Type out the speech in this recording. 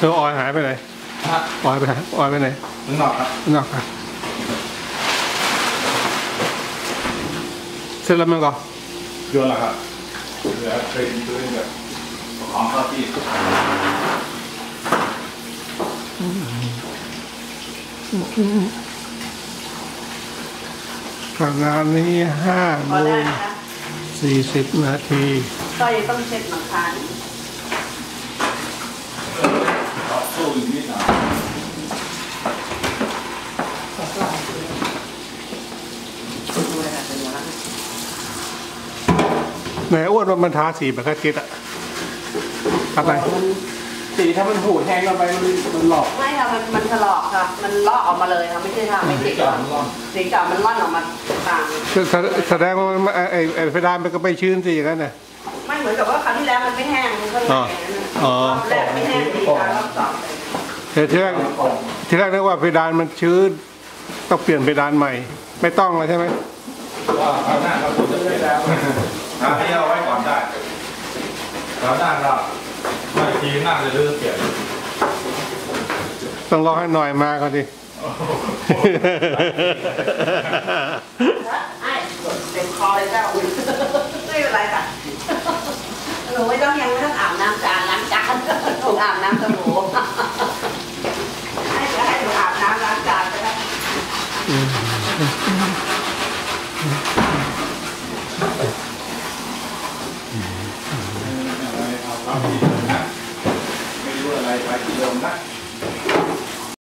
แล้วออยหายไปไหนออยไปไหนออยไปไหนข้างนอกครับข้างนอกครับเสร็จแล้วมั้งก่อนโยนละครับเหลือเป็นแบบของข้าวที่งานนี้5:40 ก็ยังต้องเช็ดหลังคาสู้อีกนิดหน่อยไหนอ้วนว่ามันทาสีแบบกระจิตอะอะไรสีถ้ามันหูแห้งลงไปมันหลอกไม่ค่ะมันถลอกค่ะมันลอกออกมาเลยค่ะไม่ใช่ค่ะไม่ติดสีเก่ามันร่อนออกมาต่างแสดงว่ามันไอ้เพดานมันก็ไม่ชื้นสิอย่างนั้นน่ะไม่เหมือนกับว่าครั้งที่แล้วมันไม่แห้งข้างในรอบแรกไม่แห้งดีค่ะรอบสองแต่ทีแรกนึกว่าเพดานมันชื้นต้องเปลี่ยนเพดานใหม่ไม่ต้องเลยใช่ไหมว่าคราวหน้าเราควรจะเปลี่ยนแล้วให้เอาไว้ก่อนได้คราวหน้าเราไม่ทีหน้าจะเลือกเปลี่ยนต้องรอให้หน่อยมาก่อนดิไอ้เต็มคอเลยเจ้าไม่เป็นไรค่ะหนูยังไม่ต้องอาบน้ำจานล้างจานหนูอาบน้ำสบู่ให้หนูอาบน้ำล้างจานไปแล้วไม่รู้อะไรไปที่เดิมนะ